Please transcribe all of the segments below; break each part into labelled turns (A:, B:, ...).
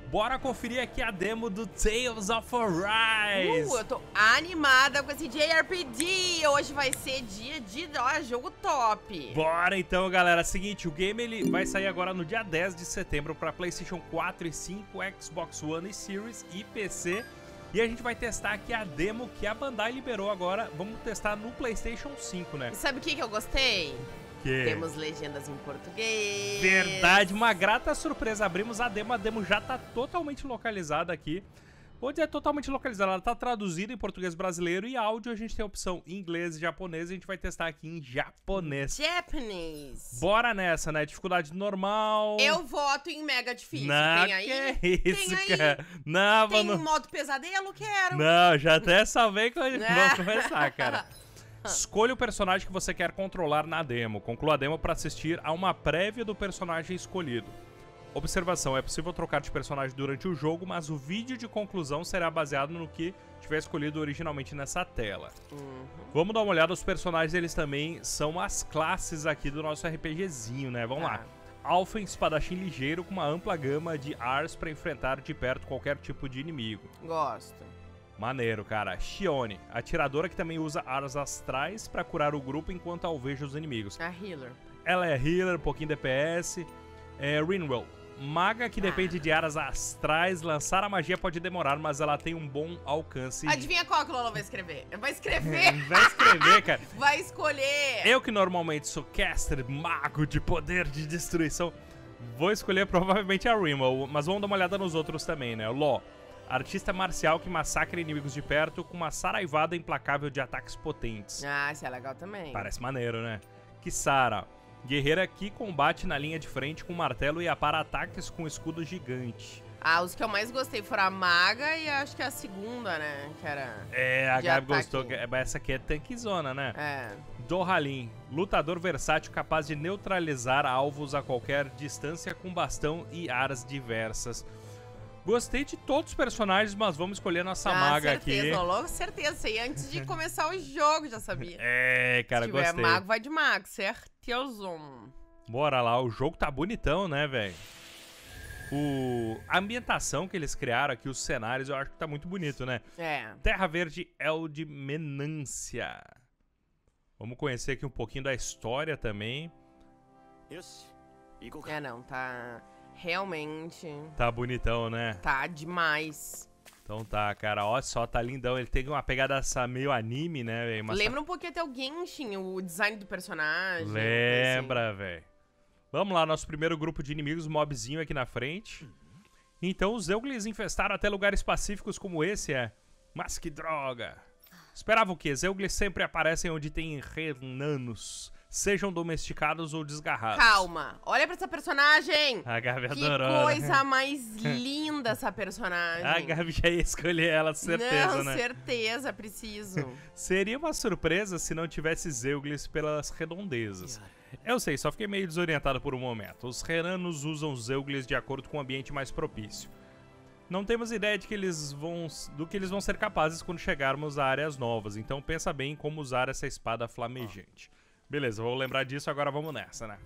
A: Bora conferir aqui a demo do Tales of Arise.
B: Eu tô animada com esse JRPG. Hoje vai ser dia de jogo top.
A: Bora então, galera. Seguinte, o game ele vai sair agora no dia 10 de setembro para PlayStation 4 e 5, Xbox One e Series e PC. E a gente vai testar aqui a demo que a Bandai liberou agora. Vamos testar no PlayStation 5, né?
B: E sabe o que eu gostei?
A: Que?
B: Temos legendas em português.
A: Verdade, uma grata surpresa. Abrimos a demo já tá totalmente localizada aqui. Vou dizer totalmente localizada, ela tá traduzida em português brasileiro e áudio a gente tem a opção em inglês e japonês. A gente vai testar aqui em japonês.
B: Japanese.
A: Bora nessa, né? Dificuldade normal.
B: Eu voto em mega difícil.
A: Não,
B: Tem aí?
A: que isso,
B: Tem aí?
A: cara. Não,
B: Tem
A: mano.
B: modo pesadelo? Quero.
A: Não, já até salvei que vamos começar, cara. Escolha o personagem que você quer controlar na demo. Conclua a demo para assistir a uma prévia do personagem escolhido. Observação, é possível trocar de personagem durante o jogo, mas o vídeo de conclusão será baseado no que tiver escolhido originalmente nessa tela. Vamos dar uma olhada, os personagens eles também são as classes aqui do nosso RPGzinho, né? Vamos lá. Alpha, espadachim ligeiro com uma ampla gama de Ars para enfrentar de perto qualquer tipo de inimigo.
B: Gosto.
A: Maneiro, cara. Shione, atiradora que também usa Ars astrais para curar o grupo enquanto alveja os inimigos.
B: A healer.
A: Ela é healer, um pouquinho DPS. Rinwell, maga que depende de Aras astrais. Lançar a magia pode demorar, mas ela tem um bom alcance.
B: Adivinha qual que o Lolo vai escrever? Vai escrever?
A: Vai escrever, cara.
B: Vai escolher.
A: Eu que normalmente sou caster, mago de poder de destruição, vou escolher provavelmente a Rinwell, mas vamos dar uma olhada nos outros também, né? Law, artista marcial que massacra inimigos de perto com uma saraivada implacável de ataques potentes.
B: Ah, isso é legal também.
A: Parece maneiro, né? Kisara, guerreira que combate na linha de frente com martelo e apara ataques com escudo gigante.
B: Ah, os que eu mais gostei foram a maga e acho que a segunda, né? Que era...
A: A
B: de
A: Gabi
B: ataque.
A: gostou. Essa aqui é tanquezona, né?
B: É.
A: Dohalim, lutador versátil capaz de neutralizar alvos a qualquer distância com bastão e aras diversas. Gostei de todos os personagens, mas vamos escolher nossa maga
B: certeza,
A: aqui.
B: Logo, certeza. Isso aí antes de começar o jogo, já sabia.
A: Cara,
B: Se tiver
A: gostei.
B: mago, vai de mago, certeza.
A: Bora lá, o jogo tá bonitão, né, velho? A ambientação que eles criaram aqui, os cenários, eu acho que tá muito bonito, né?
B: É.
A: Terra Verde Elde Menância. Vamos conhecer aqui um pouquinho da história também.
B: Não, tá... Realmente...
A: Tá bonitão, né?
B: Tá demais.
A: Então tá, cara, ó só, tá lindão. Ele tem uma pegada essa meio anime, né, velho?
B: Lembra um pouquinho até o Genshin, o design do personagem.
A: Lembra, velho. Vamos lá, nosso primeiro grupo de inimigos, mobzinho aqui na frente. Então os Zeuglis infestaram até lugares pacíficos como esse, Mas que droga. Esperava o quê? Zeuglis sempre aparecem onde tem renanos, sejam domesticados ou desgarrados.
B: Calma, olha pra essa personagem.
A: A Gabi
B: Que
A: adorou,
B: coisa mais linda essa personagem.
A: A Gabi já ia escolher ela, certeza,
B: não,
A: né?
B: certeza, preciso.
A: Seria uma surpresa se não tivesse Zeuglis pelas redondezas. Eu sei, só fiquei meio desorientado por um momento. Os renanos usam Zeuglis de acordo com o ambiente mais propício. Não temos ideia do que eles vão ser capazes quando chegarmos a áreas novas, então pensa bem em como usar essa espada flamejante. Beleza, vou lembrar disso, agora vamos nessa, né?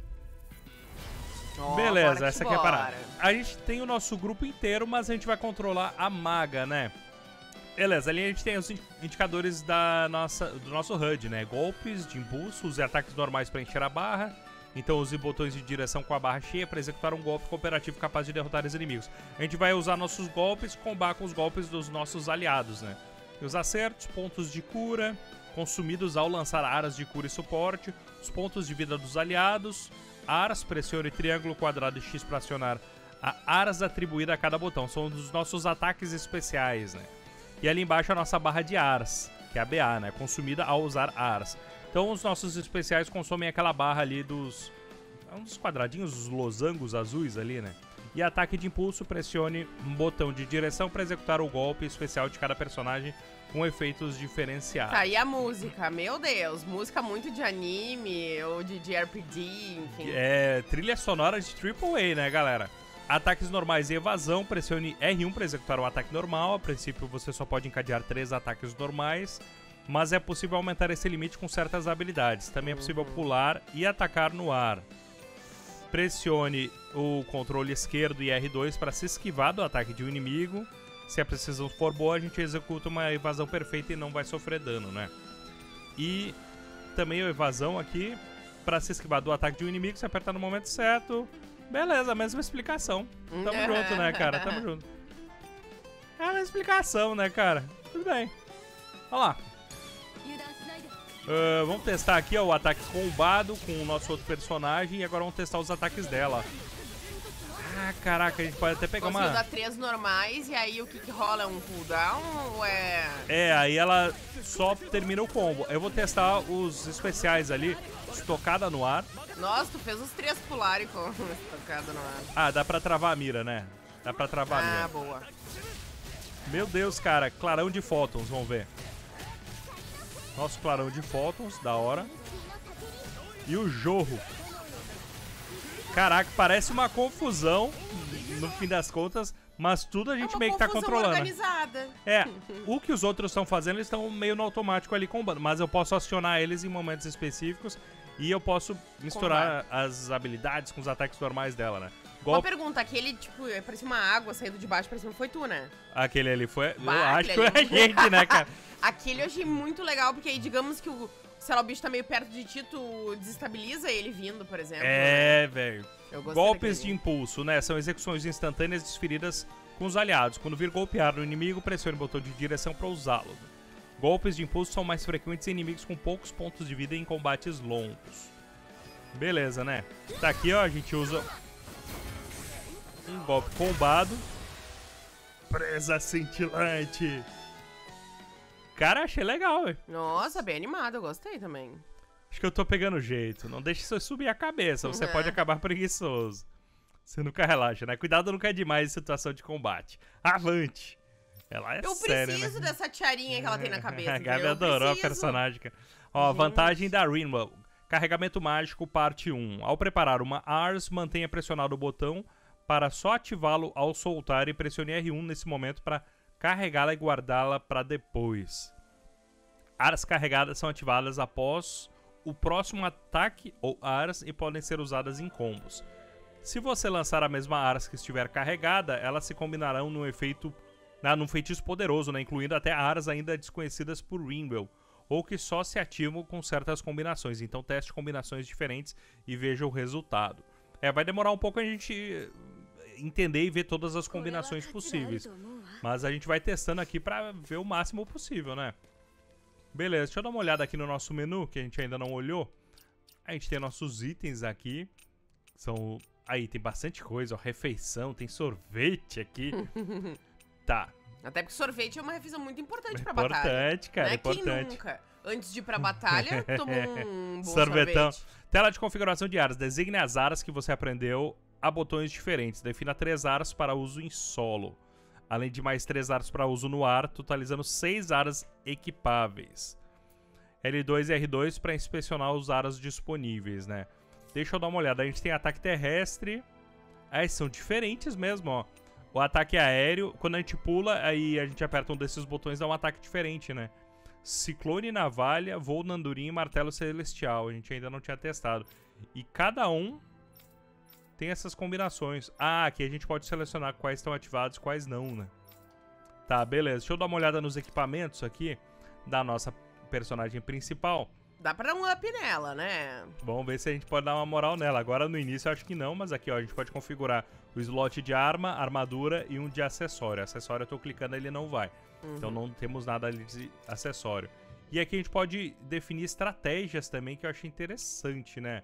A: Beleza, essa aqui é a parada. A gente tem o nosso grupo inteiro, mas a gente vai controlar a maga, né? Beleza, ali a gente tem os indicadores do nosso HUD, né? Golpes de impulso, use ataques normais para encher a barra. Então use botões de direção com a barra cheia para executar um golpe cooperativo capaz de derrotar os inimigos. A gente vai usar nossos golpes, combar com os golpes dos nossos aliados, né? E os acertos, pontos de cura, consumidos ao lançar aras de cura e suporte, os pontos de vida dos aliados, aras, pressione triângulo, quadrado e X para acionar a aras atribuída a cada botão. São os nossos ataques especiais, né? E ali embaixo a nossa barra de aras, que é a BA, né? Consumida ao usar aras. Então os nossos especiais consomem aquela barra ali dos quadradinhos, os losangos azuis ali, né? E ataque de impulso, pressione um botão de direção para executar o golpe especial de cada personagem com efeitos diferenciados.
B: Tá, e a música? Meu Deus, música muito de anime ou de RPG, enfim.
A: Trilha sonora de AAA, né, galera? Ataques normais e evasão, pressione R1 para executar um ataque normal. A princípio você só pode encadear 3 ataques normais, mas é possível aumentar esse limite com certas habilidades. Também é possível pular e atacar no ar. Pressione o controle esquerdo e R2 para se esquivar do ataque de um inimigo. Se a precisão for boa, a gente executa uma evasão perfeita e não vai sofrer dano, né? E também a evasão aqui para se esquivar do ataque de um inimigo, se apertar no momento certo. Beleza, mesma explicação. Tamo junto, né, cara? Tamo junto. É a mesma explicação, né, cara? Tudo bem. Olha lá. Vamos testar aqui, ó, o ataque combado com o nosso outro personagem. E agora vamos testar os ataques dela. Ah, caraca, a gente pode até pegar
B: Conseguiu dar 3 normais e aí o que rola? É um cooldown ou é...
A: É, aí ela só termina o combo. Eu vou testar os especiais ali. Estocada no ar.
B: Nossa, tu fez os 3 pularem com estocada no ar.
A: Ah, dá pra travar a mira, né? Dá pra travar a mira.
B: Ah, boa.
A: Meu Deus, cara. Clarão de fótons, vamos ver. Nosso clarão de fótons, da hora. E o jorro. Caraca, parece uma confusão, no fim das contas, mas tudo a gente meio que tá controlando.
B: Organizada.
A: É, o que os outros estão fazendo, eles estão meio no automático ali combando, mas eu posso acionar eles em momentos específicos e eu posso misturar as habilidades com os ataques normais dela, né?
B: Uma pergunta, aquele, tipo, parecia uma água saindo de baixo, parecia que foi tu, né?
A: Aquele ali foi...
B: Bah,
A: eu acho que foi a gente, né, cara?
B: Aquele eu achei muito legal, porque aí, digamos que sei lá, o bicho tá meio perto de ti, tu desestabiliza ele vindo, por exemplo.
A: É, velho. Golpes de
B: daquele.
A: impulso, né? São execuções instantâneas desferidas com os aliados. Quando vir golpear no inimigo, pressione o botão de direção para usá-lo. Golpes de impulso são mais frequentes em inimigos com poucos pontos de vida em combates longos. Beleza, né? Tá aqui, ó, a gente usa um golpe combado. Presa cintilante. Cara, achei legal, velho.
B: Nossa, bem animado, eu gostei também.
A: Acho que eu tô pegando jeito. Não deixe isso subir a cabeça, você pode acabar preguiçoso. Você nunca relaxa, né? Cuidado nunca é demais em situação de combate. Avante! Ela é séria, né?
B: Eu preciso dessa tiarinha que ela tem na cabeça.
A: A Gabi adorou a personagem. Ó, vantagem da Rinwell. Carregamento mágico, parte 1. Ao preparar uma Ars, mantenha pressionado o botão para só ativá-lo ao soltar e pressione R1 nesse momento para carregá-la e guardá-la para depois. Ars carregadas são ativadas após o próximo ataque ou Ars e podem ser usadas em combos. Se você lançar a mesma Ars que estiver carregada, elas se combinarão num feitiço poderoso, né, incluindo até Ars ainda desconhecidas por Rinwell, ou que só se ativam com certas combinações. Então teste combinações diferentes e veja o resultado. Vai demorar um pouco a gente entender e ver todas as combinações possíveis, mas a gente vai testando aqui pra ver o máximo possível, né? Beleza, deixa eu dar uma olhada aqui no nosso menu, que a gente ainda não olhou. A gente tem nossos itens aqui. São... Aí, tem bastante coisa, ó. Refeição, tem sorvete aqui. Tá.
B: Até porque sorvete é uma refeição muito importante pra batalha.
A: Importante, cara,
B: não é
A: importante.
B: Quem nunca, antes de ir pra batalha, tomou um bom
A: Sorvetão.
B: sorvete.
A: Tela de configuração de áreas. Designe as áreas que você aprendeu a botões diferentes. Defina 3 áreas para uso em solo. Além de mais 3 áreas para uso no ar, totalizando 6 áreas equipáveis. L2 e R2 para inspecionar os áreas disponíveis, né? Deixa eu dar uma olhada. A gente tem ataque terrestre. São diferentes mesmo, ó. O ataque aéreo, quando a gente pula, aí a gente aperta um desses botões, dá um ataque diferente, né? Ciclone navalha, voo na andorinha e martelo celestial. A gente ainda não tinha testado. E cada um tem essas combinações. Aqui a gente pode selecionar quais estão ativados e quais não, né? Tá, beleza. Deixa eu dar uma olhada nos equipamentos aqui da nossa personagem principal.
B: Dá pra dar um up nela, né?
A: Vamos ver se a gente pode dar uma moral nela. Agora no início eu acho que não, mas aqui ó, a gente pode configurar o slot de arma, armadura e um de acessório. Acessório eu tô clicando, ele não vai. Então não temos nada ali de acessório. E aqui a gente pode definir estratégias também, que eu achei interessante, né?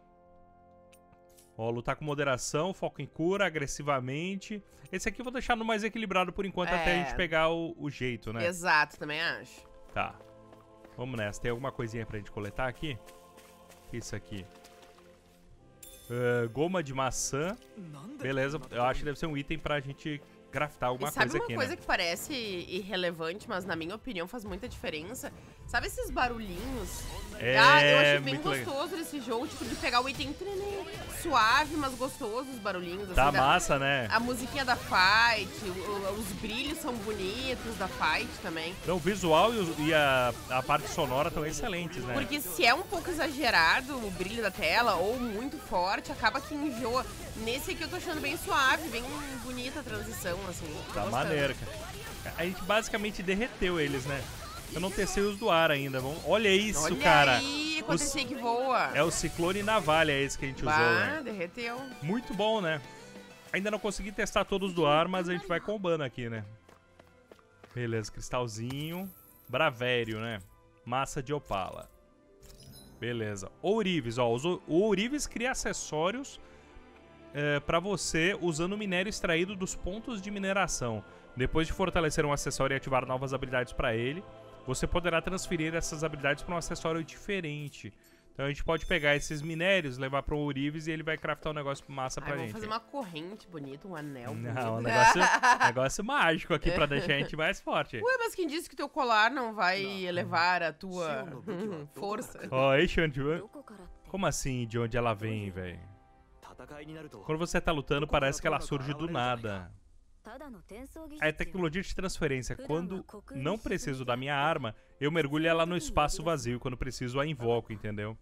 A: Ó, lutar com moderação, foco em cura, agressivamente. Esse aqui eu vou deixar no mais equilibrado por enquanto, até a gente pegar o jeito, né?
B: Exato, também acho.
A: Tá. Vamos nessa. Tem alguma coisinha pra gente coletar aqui? Isso aqui. Goma de maçã. Beleza. Eu acho que deve ser um item pra gente craftar alguma
B: E sabe
A: coisa
B: uma
A: aqui,
B: coisa
A: né?
B: que parece irrelevante, mas na minha opinião faz muita diferença? Sabe esses barulhinhos?
A: É,
B: Eu achei bem
A: muito legal.
B: gostoso esse jogo, tipo, de pegar o item suave, mas gostoso, os barulhinhos.
A: Tá
B: assim,
A: massa, né?
B: a musiquinha da fight, os brilhos são bonitos da fight também.
A: Então, o visual e a parte sonora estão excelentes, né?
B: Porque se é um pouco exagerado o brilho da tela, ou muito forte, acaba que enjoa. Nesse aqui eu tô achando bem suave, bem bonita a transição, assim. Tô
A: Tá
B: gostando.
A: maneiro, cara. A gente basicamente derreteu eles, né? Eu não testei os do ar ainda. Olha isso,
B: Olha
A: cara.
B: aí, aconteceu que voa.
A: É o ciclone navalha esse que a gente usou, né?
B: Derreteu.
A: Muito bom, né? Ainda não consegui testar todos do ar, mas a gente vai combando aqui, né? Beleza, cristalzinho. Bravério, né? Massa de opala. Beleza. Ourives, ó. O Ourives cria acessórios pra você usando minério extraído dos pontos de mineração. Depois de fortalecer um acessório e ativar novas habilidades pra ele, você poderá transferir essas habilidades para um acessório diferente. Então a gente pode pegar esses minérios, levar para o Ourives e ele vai craftar um negócio massa pra gente.
B: Vamos fazer uma corrente bonita, um anel bonito.
A: Não, um negócio mágico aqui pra deixar a gente mais forte.
B: Ué, mas quem disse que teu colar não vai elevar a tua força?
A: Ó, ei, Xande, como assim de onde ela vem, velho? Quando você tá lutando, parece que ela surge do nada. É tecnologia de transferência. Quando não preciso da minha arma, eu mergulho ela no espaço vazio. Quando preciso, a invoco, entendeu?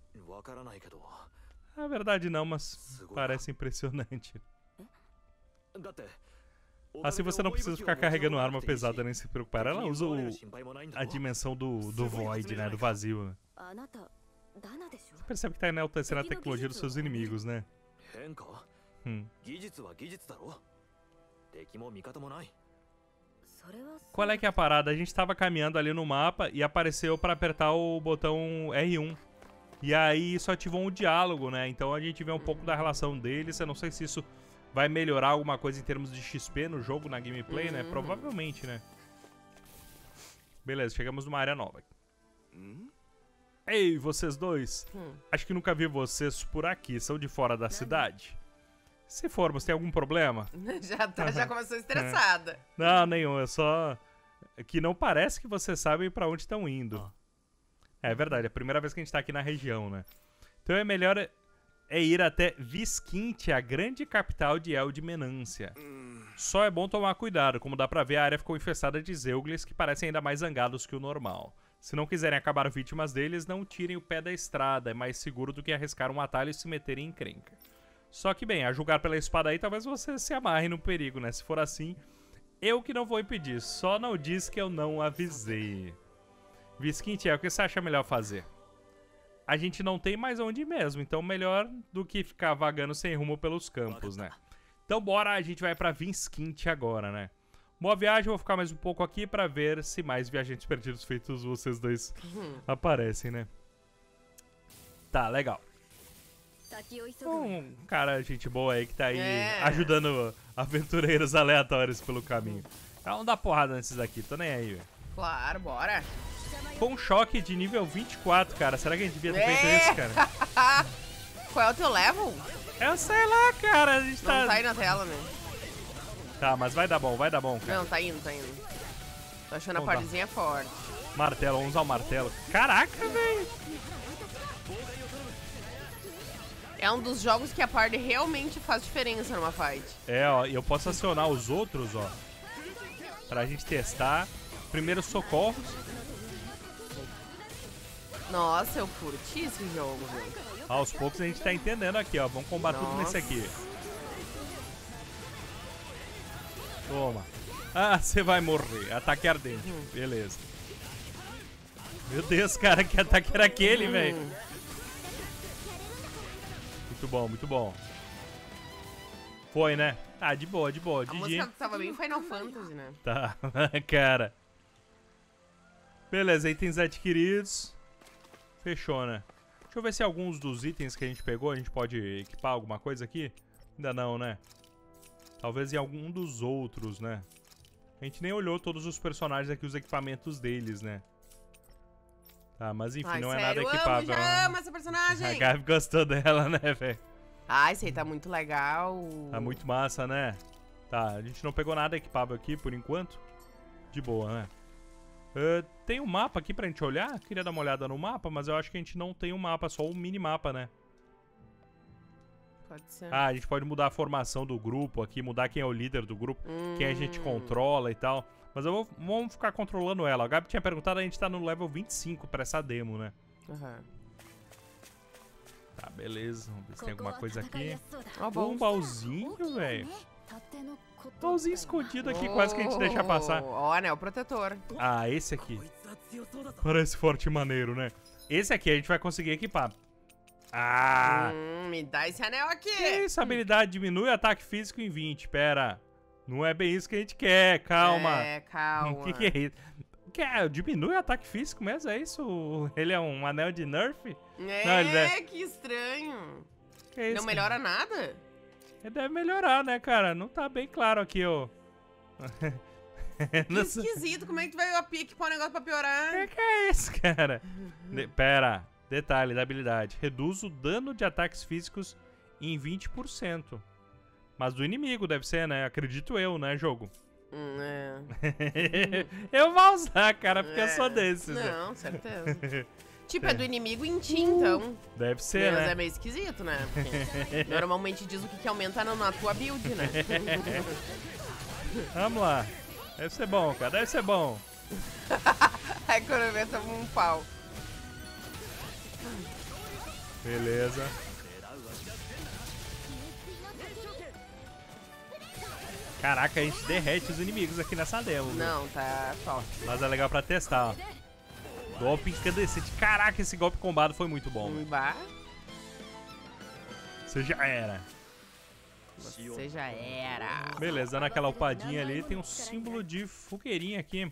A: Na verdade não, mas parece impressionante. Assim você não precisa ficar carregando arma pesada nem se preocupar. Ela usa a dimensão do void, né? Do vazio. Né? Você percebe que tá enaltecendo a tecnologia dos seus inimigos, né? Qual é que é a parada? A gente tava caminhando ali no mapa e apareceu pra apertar o botão R1. E aí isso ativou um diálogo, né? Então a gente vê um pouco da relação deles. Eu não sei se isso vai melhorar alguma coisa em termos de XP no jogo, na gameplay, né? Provavelmente, né? Beleza, chegamos numa área nova. Ei, vocês dois. Acho que nunca vi vocês por aqui. São de fora da cidade? Se formos, tem algum problema?
B: Já começou estressada.
A: Não, nenhum. É só que não parece que vocês sabem pra onde estão indo. É verdade, é a primeira vez que a gente tá aqui na região, né? Então é melhor ir até Visquinte, a grande capital de El de Menância. Só é bom tomar cuidado. Como dá pra ver, a área ficou infestada de Zeugles que parecem ainda mais zangados que o normal. Se não quiserem acabar vítimas deles, não tirem o pé da estrada. É mais seguro do que arriscar um atalho e se meterem em encrenca. Só que, bem, a julgar pela espada aí, talvez você se amarre no perigo, né? Se for assim, eu que não vou impedir. Só não diz que eu não avisei. Visquinte, o que você acha melhor fazer? A gente não tem mais onde ir mesmo, então melhor do que ficar vagando sem rumo pelos campos, né? Então bora, a gente vai pra Visquinte agora, né? Boa viagem, eu vou ficar mais um pouco aqui pra ver se mais viajantes perdidos feitos vocês dois aparecem, né? Tá, legal. Um cara, gente boa aí que tá aí ajudando aventureiros aleatórios pelo caminho. Vamos dar porrada nesses aqui, tô nem aí, velho.
B: Claro, bora.
A: Com um choque de nível 24, cara. Será que a gente devia ter feito isso, cara?
B: Qual é o teu level?
A: Eu sei lá, cara. A gente
B: Não tá aí na tela, né?
A: Tá, mas vai dar bom, cara.
B: Não, tá indo, tá indo. Tô achando a partezinha forte.
A: Martelo, vamos usar o martelo. Caraca, velho.
B: É um dos jogos que a party realmente faz diferença numa fight.
A: É, ó, e eu posso acionar os outros, ó. Pra gente testar. Primeiros socorros.
B: Nossa, eu curti esse jogo, velho.
A: Aos poucos a gente tá entendendo aqui, ó. Vamos combater tudo nesse aqui. Toma. Ah, você vai morrer. Ataque ardente. Beleza. Meu Deus, cara, que ataque era aquele, velho? Muito bom, muito bom. Foi, né? Ah, de boa, de boa.
B: A música tava bem Final Fantasy, né?
A: Tá, cara. Beleza, itens adquiridos. Fechou, né? Deixa eu ver se alguns dos itens que a gente pegou, a gente pode equipar alguma coisa aqui. Ainda não, né? Talvez em algum dos outros, né? A gente nem olhou todos os personagens aqui, os equipamentos deles, né? Tá, mas enfim, não é nada equipável.
B: Eu amo essa personagem!
A: A Gabi gostou dela, né, velho?
B: Ah, esse aí tá muito legal.
A: Tá muito massa, né? Tá, a gente não pegou nada equipável aqui por enquanto. De boa, né? Tem um mapa aqui pra gente olhar? Queria dar uma olhada no mapa, mas eu acho que a gente não tem um mapa, só um minimapa, né?
B: Pode ser.
A: Ah, a gente pode mudar a formação do grupo aqui, mudar quem é o líder do grupo, quem a gente controla e tal. Mas vamos ficar controlando ela. O Gabi tinha perguntado, a gente tá no level 25 pra essa demo, né?
B: Uhum.
A: Tá, beleza. Vamos ver se tem alguma coisa aqui.
B: Ó,
A: Um baúzinho, velho. Baúzinho escondido aqui, quase que a gente deixa passar.
B: Ó, anel protetor.
A: Ah, esse aqui. Parece forte e maneiro, né? Esse aqui a gente vai conseguir equipar. Ah!
B: Me dá esse anel aqui.
A: Essa habilidade diminui o ataque físico em 20. Pera. Não é bem isso que a gente quer. Calma.
B: É, calma.
A: O que é isso? Diminui o ataque físico mesmo? É isso? Ele é um anel de nerf?
B: É, que estranho.
A: Que é isso,
B: não melhora nada?
A: Ele deve melhorar, né, cara? Não tá bem claro aqui, ó.
B: Que esquisito. Como é que tu vai equipar um negócio pra piorar?
A: Que é isso, cara? Pera. Detalhe da habilidade. Reduz o dano de ataques físicos em 20%. Mas do inimigo deve ser, né? Acredito eu, né, jogo? Eu vou usar, cara, porque eu sou desses.
B: Não, certeza. Tipo, é do inimigo em ti, então.
A: Deve ser,
B: mas
A: né?
B: é meio esquisito, né? Porque normalmente diz o que aumenta na tua build, né?
A: Vamos lá. Deve ser bom, cara. Deve ser bom.
B: Aí quando eu ver, toma um pau.
A: Beleza. Caraca, a gente derrete os inimigos aqui nessa demo.
B: Não, tá top.
A: Mas é legal pra testar, ó. Golpe incandescente. Caraca, esse golpe combado foi muito bom. Você já era.
B: Você já era.
A: Beleza, dando aquela upadinha ali. Tem um símbolo de fogueirinha aqui.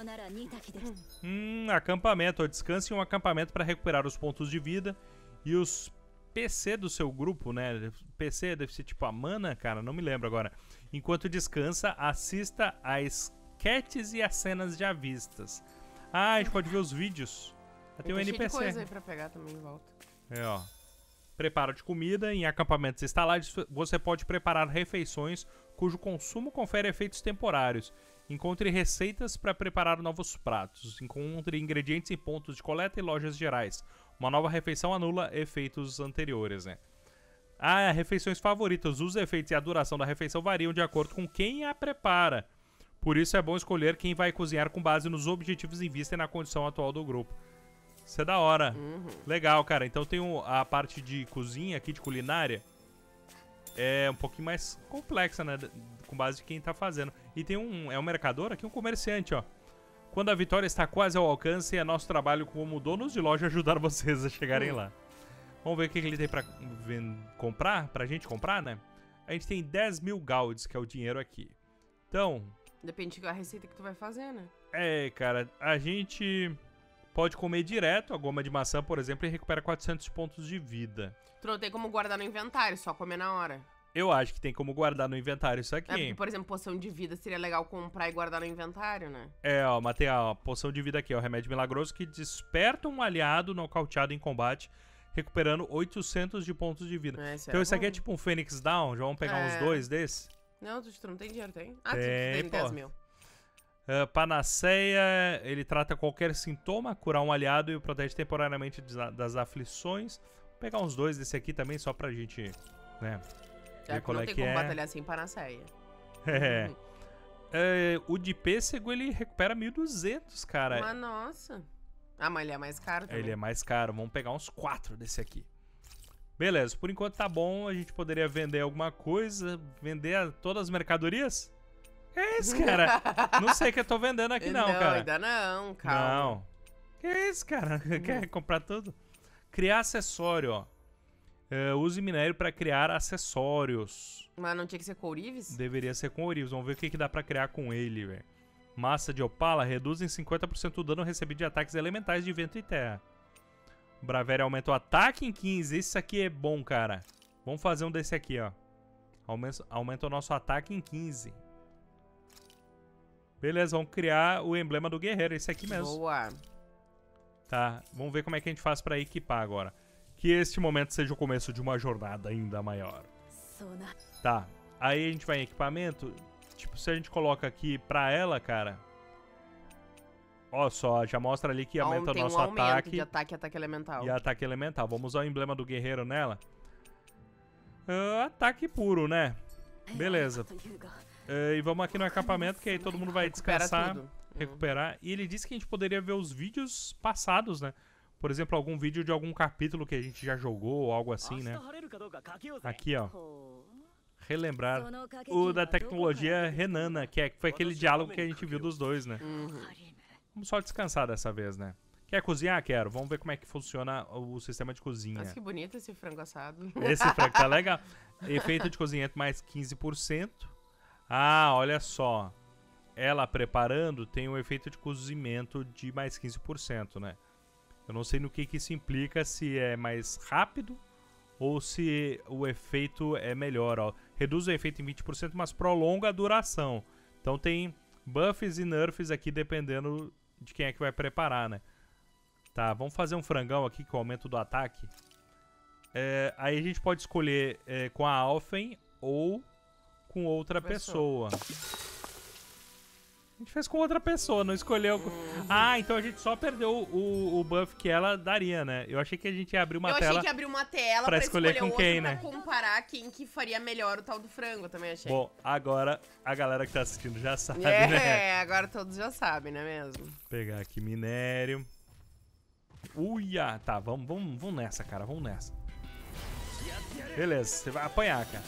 A: Acampamento. Descanse em um acampamento para recuperar os pontos de vida. E os PC do seu grupo, né? PC deve ser tipo a mana, cara, não me lembro agora. Enquanto descansa, assista a sketches e as cenas já vistas. Ah, a gente pode ver os vídeos. Tem um NPC.
B: Tem coisa aí pra pegar também em volta.
A: É, ó. Preparo de comida. Em acampamentos instalados, você pode preparar refeições cujo consumo confere efeitos temporários. Encontre receitas para preparar novos pratos. Encontre ingredientes em pontos de coleta e lojas gerais. Uma nova refeição anula efeitos anteriores, né? Ah, refeições favoritas. Os efeitos e a duração da refeição variam de acordo com quem a prepara. Por isso é bom escolher quem vai cozinhar com base nos objetivos em vista e na condição atual do grupo. Isso é da hora. Legal, cara. Então tem a parte de cozinha aqui, de culinária. É um pouquinho mais complexa, né? Com base de quem tá fazendo. E tem um mercador aqui, um comerciante, ó. Quando a vitória está quase ao alcance, é nosso trabalho como donos de loja ajudar vocês a chegarem lá. Vamos ver o que ele tem pra comprar, pra gente comprar, né? A gente tem 10 mil Gauds, que é o dinheiro aqui. Então...
B: Depende da receita que tu vai fazer, né?
A: É, cara, a gente pode comer direto a goma de maçã, por exemplo, e recupera 400 pontos de vida.
B: Tu não tem como guardar no inventário, só comer na hora.
A: Eu acho que tem como guardar no inventário isso aqui.
B: É porque, por exemplo, poção de vida seria legal comprar e guardar no inventário, né?
A: É, ó, matei a poção de vida aqui, ó, remédio milagroso que desperta um aliado nocauteado em combate, recuperando 800 de pontos de vida. Então isso aqui é tipo um Phoenix Down, já vamos pegar uns 2 desses?
B: Não, tu não tem dinheiro, tem? Ah,
A: tem,
B: tu tem 10 mil.
A: Panaceia, ele trata qualquer sintoma, curar um aliado e o protege temporariamente das aflições. Vou pegar uns 2 desse aqui também, só pra gente, né, ver qual
B: não
A: é
B: tem
A: que
B: como
A: é.
B: batalhar sem panaceia.
A: O de pêssego, ele recupera 1.200, cara.
B: Mas nossa. Ah, mas ele é mais caro também.
A: Ele é mais caro, vamos pegar uns 4 desse aqui. Beleza, por enquanto tá bom, a gente poderia vender alguma coisa, vender todas as mercadorias? Que é isso, cara? Não sei o que eu tô vendendo aqui não, cara.
B: Não, ainda não, calma.
A: Não. Que é isso, cara? Quer comprar tudo? Criar acessório, ó. Use minério pra criar acessórios.
B: Mas não tinha que ser com ourives?
A: Deveria ser com ourives, vamos ver o que dá pra criar com ele, velho. Massa de opala reduz em 50% o dano recebido de ataques elementais de vento e terra. Braveria aumenta o ataque em 15. Isso aqui é bom, cara. Vamos fazer um desse aqui, ó. Aumenta o nosso ataque em 15. Beleza, vamos criar o emblema do guerreiro. Esse aqui mesmo.
B: Boa.
A: Tá, vamos ver como é que a gente faz pra equipar agora. Que este momento seja o começo de uma jornada ainda maior. Tá, Aí a gente vai em equipamento. Tipo, se a gente coloca aqui pra ela, cara... Ó só, já mostra ali que aumenta o
B: Tem
A: nosso
B: um aumento
A: ataque.
B: de ataque e ataque elemental.
A: E ataque elemental. Vamos usar o emblema do guerreiro nela. Ataque puro, né? Beleza. E vamos aqui no acampamento, que aí todo mundo vai descansar, recuperar. E ele disse que a gente poderia ver os vídeos passados, né? Por exemplo, algum vídeo de algum capítulo que a gente já jogou, ou algo assim, né? Aqui, ó. Relembrar. O da tecnologia Renana, que foi aquele diálogo que a gente viu dos dois, né? Vamos só descansar dessa vez, né? Quer cozinhar? Quero. Vamos ver como é que funciona o sistema de cozinha.
B: Nossa, que bonito esse frango assado.
A: Esse frango tá legal. Efeito de cozimento mais 15%. Ah, olha só. Ela preparando tem um efeito de cozimento de mais 15%, né? Eu não sei no que isso implica, se é mais rápido ou se o efeito é melhor, ó. Reduz o efeito em 20%, mas prolonga a duração. Então tem buffs e nerfs aqui dependendo de quem é que vai preparar, né? Tá, vamos fazer um frangão aqui com o aumento do ataque. Aí a gente pode escolher com a Alphen ou com outra pessoa. A gente fez com outra pessoa, não escolheu. Ah, então a gente só perdeu o buff que ela daria, né? Eu achei que a gente ia abrir uma tela.
B: Eu achei que abrir uma tela pra
A: escolher com
B: outro,
A: quem,
B: pra
A: né?
B: comparar quem que faria melhor o tal do frango, eu também achei.
A: Bom, agora a galera que tá assistindo já sabe, né?
B: Agora todos já sabem, não é mesmo?
A: Vou pegar aqui minério. Uia! Tá, vamos nessa, cara, vamos nessa. Beleza, você vai apanhar, cara.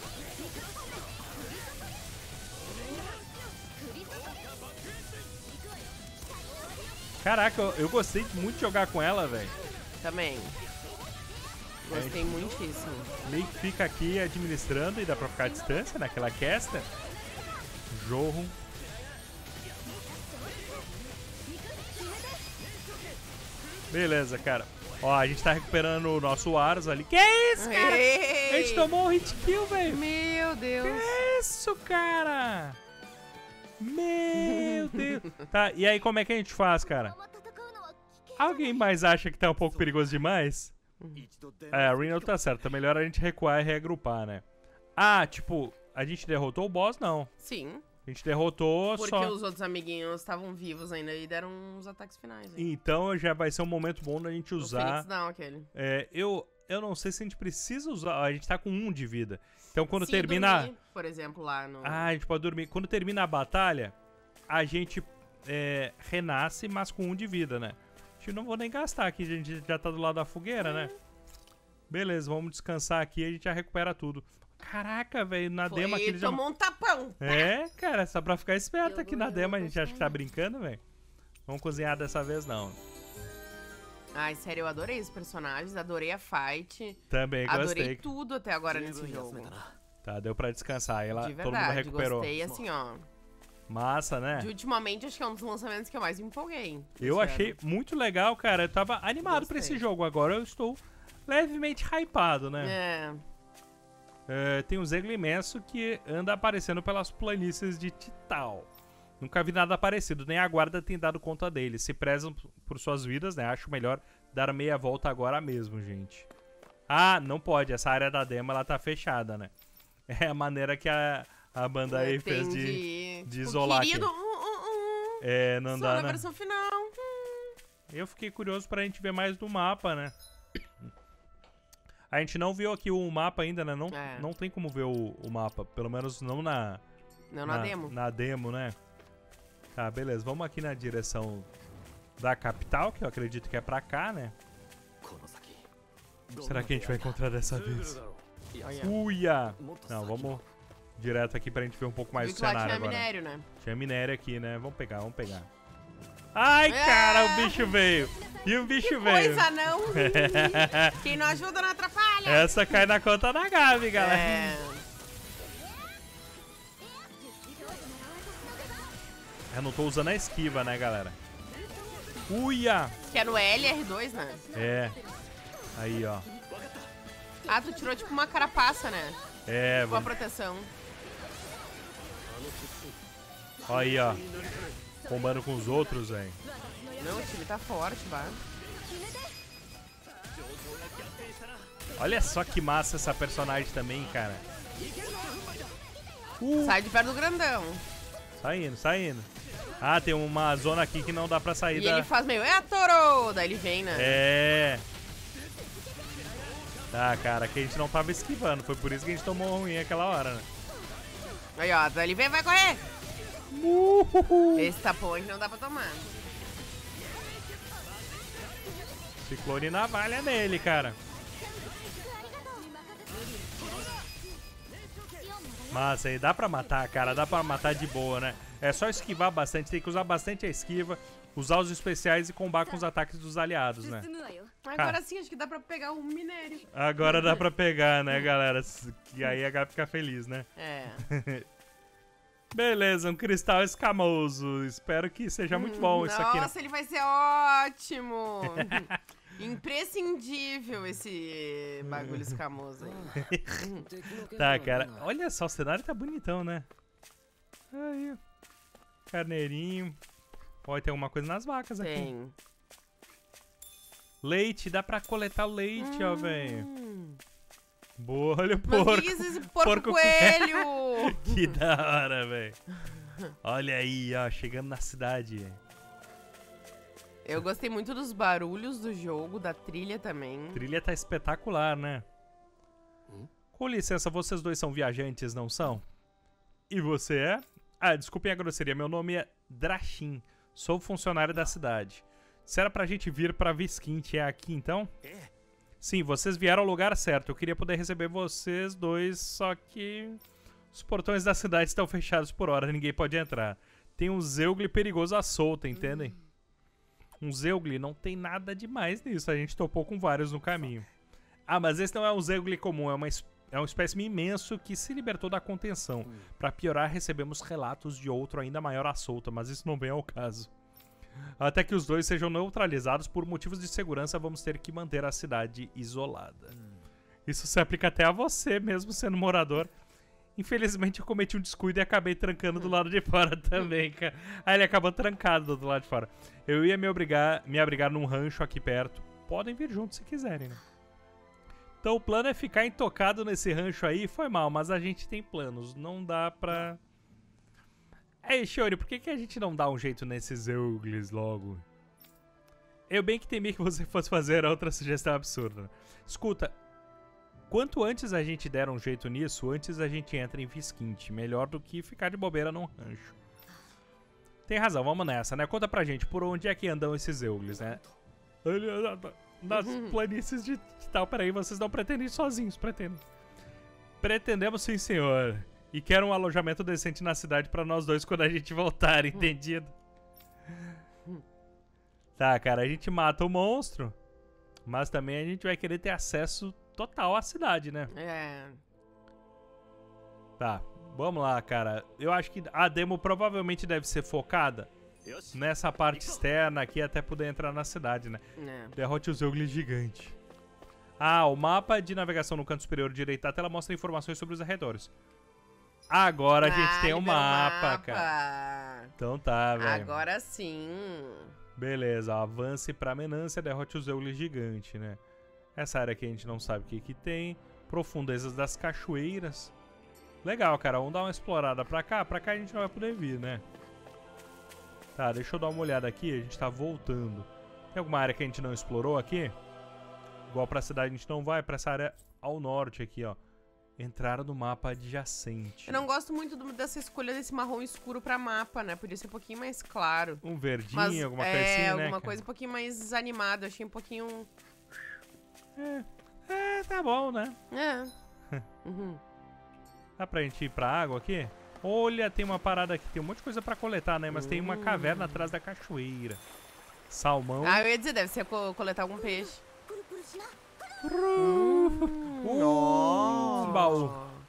A: Caraca, eu gostei muito de jogar com ela, velho.
B: Também. Gostei muitíssimo.
A: Meio que fica aqui administrando e dá pra ficar à distância, naquela caster. Jorro. Beleza, cara. Ó, a gente tá recuperando o nosso Aros ali. Que isso, cara?
B: Ei!
A: A gente tomou um hit kill, velho.
B: Meu Deus.
A: Que isso, cara? Meu Deus. Tá, e aí como é que a gente faz, cara? Alguém mais acha que tá um pouco perigoso demais? A Reno tá certo. É melhor a gente recuar e reagrupar, né? Ah, tipo, a gente derrotou o boss? Não.
B: Sim.
A: A gente derrotou
B: porque
A: só...
B: os outros amiguinhos estavam vivos ainda e deram uns ataques finais. Hein?
A: Então já vai ser um momento bom da gente usar...
B: O Phoenix Down, aquele.
A: Eu não sei se a gente precisa usar... A gente tá com 1 de vida. Então quando
B: Se
A: termina...
B: dormir, por exemplo, lá no...
A: Ah, a gente pode dormir. Quando termina a batalha, a gente renasce, mas com 1 de vida, né? A gente não vou nem gastar aqui, a gente já tá do lado da fogueira, né? Beleza, vamos descansar aqui e a gente já recupera tudo. Caraca, velho, na demo aqui ele já...
B: tomou um tapão.
A: Cara, só pra ficar esperto aqui na demo, a gente acha que tá brincando, velho. Vamos cozinhar dessa vez, não.
B: Ai, sério, eu adorei os personagens, adorei a fight.
A: Também gostei.
B: Adorei tudo até agora nesse jogo.
A: Tá, deu pra descansar. Ela,
B: De verdade,
A: todo mundo recuperou.
B: Gostei, assim, ó.
A: Massa, né?
B: De ultimamente, acho que é um dos lançamentos que eu mais me empolguei.
A: Eu achei muito legal, cara. Eu tava animado pra esse jogo. Agora eu estou levemente hypado, né? Tem um Zeglo imenso que anda aparecendo pelas planícies de Tital. Nunca vi nada parecido, nem a guarda tem dado conta dele. Se prezam por suas vidas, né? Acho melhor dar meia volta agora mesmo, gente. Ah, não pode. Essa área da demo, ela tá fechada, né? É a maneira que a banda aí fez de isolar aqui. Não
B: Só
A: dá,
B: na
A: né?
B: versão final.
A: Eu fiquei curioso pra gente ver mais do mapa, né? A gente não viu aqui o mapa ainda, né? Não tem como ver o mapa. Pelo menos não na
B: demo.
A: Na demo, né? Tá, beleza. Vamos aqui na direção da capital, que eu acredito que é pra cá, né? Será que a gente vai encontrar dessa vez? Uia! Não, vamos direto aqui pra gente ver um pouco mais do cenário agora.
B: Tinha minério, né?
A: Tinha minério aqui, né? Vamos pegar. Ai, cara, o bicho veio. E o bicho veio.
B: Coisa não. Quem não ajuda não atrapalha.
A: Essa cai na conta da Gabi, galera. Eu não tô usando a esquiva, né, galera? Uia!
B: Que é no L e R2, né?
A: Aí, ó.
B: Ah, tu tirou tipo uma carapaça, né? Com a proteção.
A: Aí, ó. Combando com os outros, velho.
B: Não, o time tá forte, vai.
A: Olha só que massa essa personagem também, cara.
B: Sai de perto do grandão.
A: Saindo, saindo. Ah, tem uma zona aqui que não dá pra sair
B: E ele faz meio, Toro! Daí ele vem, né?
A: É. Tá, cara, aqui a gente não tava esquivando. Foi por isso que a gente tomou ruim aquela hora, né?
B: Aí, ó, daí ele vem, vai correr! Esse tapão aqui não dá pra tomar.
A: Ciclone navalha nele, cara. Massa, aí dá pra matar, cara. Dá pra matar de boa, né? É só esquivar bastante. Tem que usar bastante a esquiva, usar os especiais e combar com os ataques dos aliados, né?
B: Agora sim, acho que dá pra pegar um minério.
A: Agora dá pra pegar, né, galera? E aí a Gabi fica feliz, né?
B: É.
A: Beleza, um cristal escamoso. Espero que seja muito bom isso aqui, né?
B: Nossa, ele vai ser ótimo! Imprescindível esse bagulho escamoso aí.
A: Tá, cara. Olha só, o cenário tá bonitão, né? Aí. Carneirinho. Pode ter alguma coisa nas vacas aqui.
B: Tem.
A: Leite, dá pra coletar o leite, ó, velho. Boa, olha o
B: Mas
A: porco.
B: que é esse porco coelho?
A: Que da hora, velho. Olha aí, ó, chegando na cidade.
B: Eu gostei muito dos barulhos do jogo, da trilha também.
A: A trilha tá espetacular, né? Com licença, vocês dois são viajantes, não são? E você é? Ah, desculpem a grosseria, meu nome é Drachin. Sou funcionário da cidade. Se era pra gente vir pra Visquinte, é aqui então? Sim, vocês vieram ao lugar certo. Eu queria poder receber vocês dois, só que os portões da cidade estão fechados por hora, ninguém pode entrar. Tem um Zeugli perigoso à solta, entendem? Um Zeugli não tem nada demais nisso, a gente topou com vários no caminho. Ah, mas esse não é um Zeugli comum, é um espécime imenso que se libertou da contenção. Pra piorar, recebemos relatos de outro ainda maior à solta, mas isso não vem ao caso. Até que os dois sejam neutralizados por motivos de segurança, vamos ter que manter a cidade isolada. Isso se aplica até a você, mesmo sendo morador. Infelizmente eu cometi um descuido e acabei trancando do lado de fora também, cara. Aí ele acabou trancado do lado de fora. Eu ia me abrigar num rancho aqui perto. Podem vir juntos se quiserem, né? Então o plano é ficar intocado nesse rancho aí. Foi mal, mas a gente tem planos. Não dá pra... Ei, Shiori, por que a gente não dá um jeito nesses Zeuglis logo? Eu bem que temi que você fosse fazer outra sugestão absurda. Escuta, quanto antes a gente der um jeito nisso, antes a gente entra em Visquinte. Melhor do que ficar de bobeira num rancho. Tem razão, vamos nessa, né? Conta pra gente, por onde é que andam esses Zeuglis, né? Nas planícies de tal. Peraí, vocês não pretendem ir sozinhos, pretendem. Pretendemos sim, senhor. E quero um alojamento decente na cidade pra nós dois quando a gente voltar, entendido? Tá, cara, a gente mata o monstro, mas também a gente vai querer ter acesso total à cidade, né?
B: É.
A: Tá, vamos lá, cara. Eu acho que a demo provavelmente deve ser focada nessa parte externa aqui até poder entrar na cidade, né? Derrote o Zeugli gigante. Ah, o mapa de navegação no canto superior direito da tela mostra informações sobre os arredores. Agora a gente tem um mapa, cara. Então tá, velho.
B: Agora sim.
A: Beleza, avance pra Menância, derrote o Zeugli gigante, né? Essa área aqui a gente não sabe o que tem. Profundezas das cachoeiras. Legal, cara, vamos dar uma explorada pra cá. Pra cá a gente não vai poder vir, né? Tá, deixa eu dar uma olhada aqui, a gente tá voltando. Tem alguma área que a gente não explorou aqui? Igual pra cidade a gente não vai, pra essa área ao norte aqui, ó. Entrar no mapa adjacente.
B: Eu não gosto muito dessa escolha desse marrom escuro pra mapa, né? Podia ser um pouquinho mais claro.
A: Um verdinho,
B: mas,
A: alguma coisa assim, né?
B: Alguma coisa um pouquinho mais animada. Achei um pouquinho...
A: Tá bom, né? Dá pra gente ir pra água aqui? Olha, tem uma parada aqui. Tem um monte de coisa pra coletar, né? Mas tem uma caverna atrás da cachoeira. Salmão.
B: Ah, eu ia dizer, deve ser coletar algum peixe.
A: Um baú.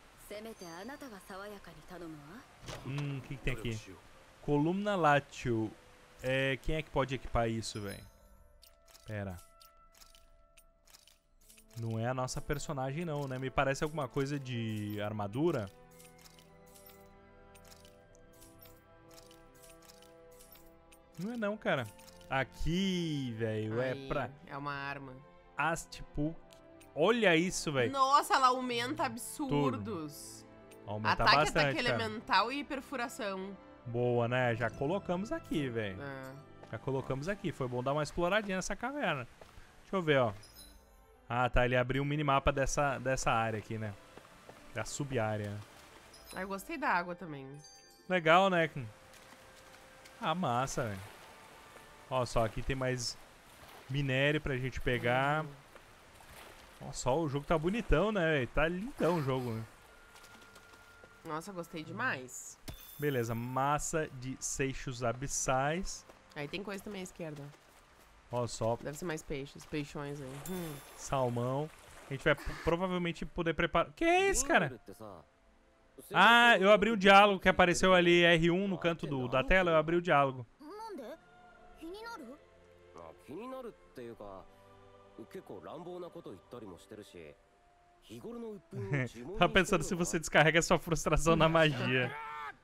A: O que tem aqui? Columna látil. Quem é que pode equipar isso, velho? Pera. Não é a nossa personagem não, né? Me parece alguma coisa de armadura. Não é não, cara. Aqui, velho, é pra...
B: É uma arma.
A: Astipuk. Olha isso, velho.
B: Nossa, ela aumenta absurdos.
A: Aumenta
B: Ataque,
A: bastante,
B: ataque
A: cara.
B: elemental e perfuração.
A: Boa, né? Já colocamos aqui, velho.
B: É.
A: Já colocamos aqui. Foi bom dar uma exploradinha nessa caverna. Deixa eu ver, ó. Ah, tá. Ele abriu um minimapa dessa área aqui, né? Da sub-área.
B: Ah, eu gostei da água também.
A: Legal, né? Ah, massa, velho. Ó, só aqui tem mais minério pra gente pegar. Nossa, ó, o jogo tá bonitão, né, velho? Tá lindão o jogo, né?
B: Nossa, gostei demais.
A: Beleza, massa de seixos abissais.
B: Aí tem coisa também à esquerda.
A: Ó, só
B: Deve ser mais peixes, peixões aí.
A: salmão. A gente vai provavelmente poder preparar... Que é isso, cara? Ah, eu abri o diálogo que apareceu ali, R1 no canto da tela, eu abri o diálogo. Tava pensando se você descarrega sua frustração na magia.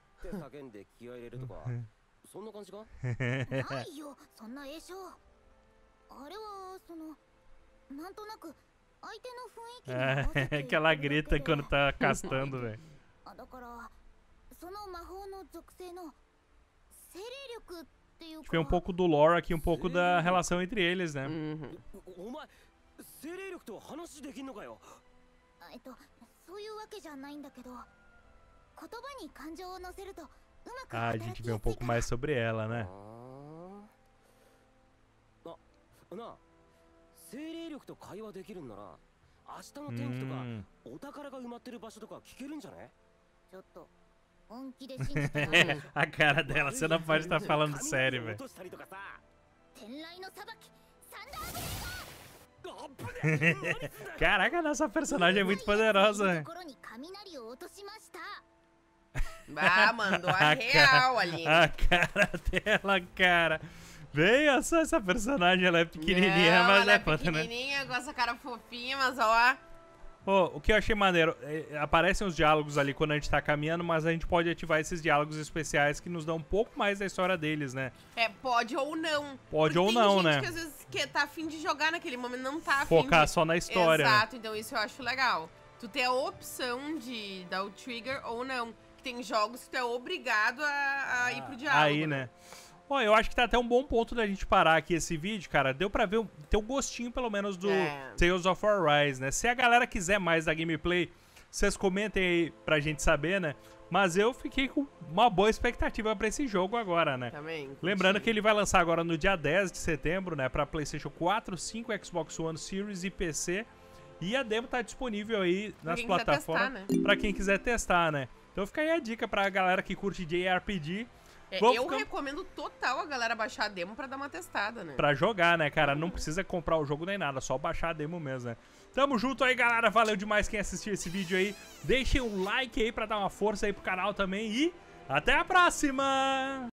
C: ないよそんな栄唱あれはそのなんとなく相手の雰囲気に合わせて
A: que ela grita quando tá castando, velho.
C: だからその魔法の属性の精霊力っていう
A: A gente
C: か
A: vê um pouco do lore aqui, um pouco da relação entre eles, né?
B: Uhum.
D: お前精霊力と話できんのかよ。
C: そういうわけじゃないんだけど言葉に感情を乗せるとうまく
A: Ah, a
C: 働
A: gente
C: き
A: vê
C: や
A: um
C: すい
A: pouco
C: から
A: mais sobre ela, né?
D: なあ精霊力と会話できるんなら明日の天気とかお宝が埋まってる場所とか聞けるんじゃね？
C: ちょっと本気で信じてないでしょ
A: A cara dela, você não pode estar falando sério,
D: 落
A: velho.
D: としたりとかさ。
C: 天雷の裁きサンダーブレイ
D: あっぶねえ何すんだよ
A: Caraca, nossa personagem é muito poderosa,
C: と
A: velho.
C: ころに雷を落としました
B: Ah, mandou a real ali.
A: A cara dela, cara. Veja só essa personagem, ela é pequenininha,
B: Não,
A: mas
B: ela
A: é
B: é
A: foda, né?
B: pequenininha, com essa cara fofinha, mas ó...
A: Pô, o que eu achei maneiro, aparecem os diálogos ali quando a gente tá caminhando, mas a gente pode ativar esses diálogos especiais que nos dão um pouco mais da história deles, né?
B: É, pode ou não.
A: Pode
B: Porque
A: ou
B: tem
A: não,
B: gente
A: né?
B: que às vezes tá afim de jogar naquele momento, não tá afim
A: Focar
B: de...
A: só na história, né?
B: Exato, então isso eu acho legal. Tu ter a opção de dar o trigger ou não. Que tem jogos que tu é obrigado a ir pro diálogo.
A: Aí, né? Ó, eu acho que tá até um bom ponto da gente parar aqui esse vídeo, cara. Deu pra ver, ter um gostinho, pelo menos, do Tales of Arise, né? Se a galera quiser mais da gameplay, vocês comentem aí pra gente saber, né? Mas eu fiquei com uma boa expectativa pra esse jogo agora, né?
B: Também. curti.
A: Lembrando que ele vai lançar agora no dia 10 de setembro, né? Pra PlayStation 4, 5, Xbox One Series e PC. E a demo tá disponível aí
B: Pra
A: nas
B: quem quiser
A: plataformas.
B: testar, né?
A: Pra quem quiser testar, né? Então fica aí a dica pra galera que curte JRPG.
B: É,
A: Vamos
B: eu
A: ficar-
B: recomendo total a galera baixar a demo pra dar uma testada, né?
A: Pra jogar, né, cara? Não precisa comprar o jogo nem nada, só baixar a demo mesmo, né? Tamo junto aí, galera. Valeu demais quem assistiu esse vídeo aí. Deixem um like aí pra dar uma força aí pro canal também. E até a próxima!